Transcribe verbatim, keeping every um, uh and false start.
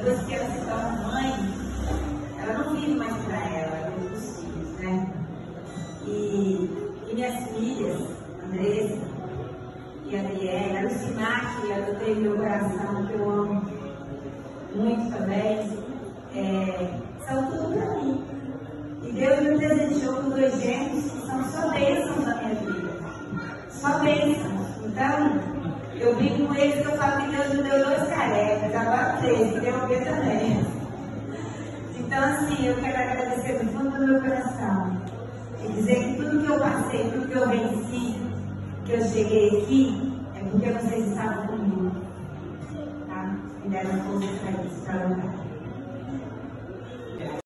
depois que ela se torna mãe, ela não vive mais para ela, ela vive para os filhos, né? E, e minhas filhas, Andressa e a Adriana, a Lucimar, que eu tenho no meu coração, que eu amo muito também, é, são tudo para mim. E Deus me presenteou com dois gêmeos que são só bênçãos na minha vida. Só bênçãos. Então, eu brinco com eles que eu falo que Deus me deu dois carecas, agora três, que deu ver também. Então, assim, eu quero agradecer do fundo do meu coração. E dizer que tudo que eu passei, tudo que eu venci, que eu cheguei aqui, é porque vocês estavam comigo. Tá? Me deram força para isso, para lutar.